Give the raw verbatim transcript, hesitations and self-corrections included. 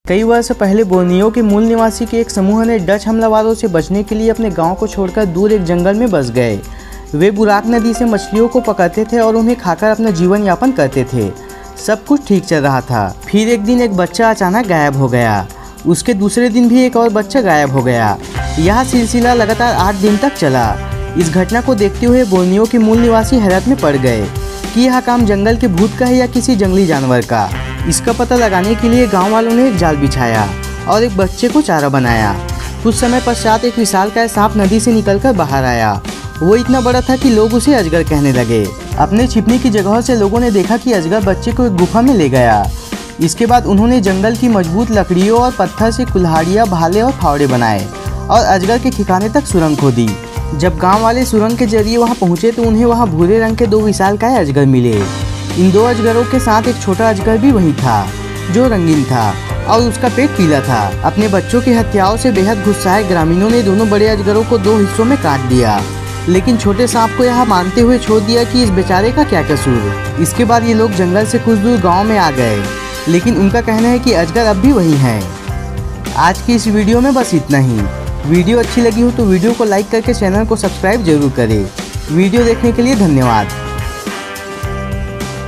कई वर्ष पहले बोर्नियो के मूल निवासी के एक समूह ने डच हमलावरों से बचने के लिए अपने गांव को छोड़कर दूर एक जंगल में बस गए। वे बुराक नदी से मछलियों को पकड़ते थे और उन्हें खाकर अपना जीवन यापन करते थे। सब कुछ ठीक चल रहा था। फिर एक दिन एक बच्चा अचानक गायब हो गया। उसके दूसरे दिन भी एक और बच्चा गायब हो गया। यह सिलसिला लगातार आठ दिन तक चला। इस घटना को देखते हुए बोर्नियो के मूल निवासी हैरत में पड़ गए कि यह काम जंगल के भूत का है या किसी जंगली जानवर का। इसका पता लगाने के लिए गांव वालों ने एक जाल बिछाया और एक बच्चे को चारा बनाया। कुछ समय पश्चात एक विशालकाय सांप नदी से निकलकर बाहर आया। वो इतना बड़ा था कि लोग उसे अजगर कहने लगे। अपने छिपने की जगह से लोगों ने देखा कि अजगर बच्चे को एक गुफा में ले गया। इसके बाद उन्होंने जंगल की मजबूत लकड़ियों और पत्थर से कुल्हाड़ियाँ, भाले और फावड़े बनाए और अजगर के ठिकाने तक सुरंग खोदी। जब गांव वाले सुरंग के जरिए वहां पहुंचे तो उन्हें वहां भूरे रंग के दो विशालकाय अजगर मिले। इन दो अजगरों के साथ एक छोटा अजगर भी वहीं था जो रंगीन था और उसका पेट पीला था। अपने बच्चों की हत्याओं से बेहद गुस्साए ग्रामीणों ने दोनों बड़े अजगरों को दो हिस्सों में काट दिया, लेकिन छोटे सांप को यह मानते हुए छोड़ दिया कि इस बेचारे का क्या कसूर। इसके बाद ये लोग जंगल से कुछ दूर गाँव में आ गए, लेकिन उनका कहना है कि अजगर अब भी वही है। आज की इस वीडियो में बस इतना ही। वीडियो अच्छी लगी हो तो वीडियो को लाइक करके चैनल को सब्सक्राइब जरूर करें। वीडियो देखने के लिए धन्यवाद।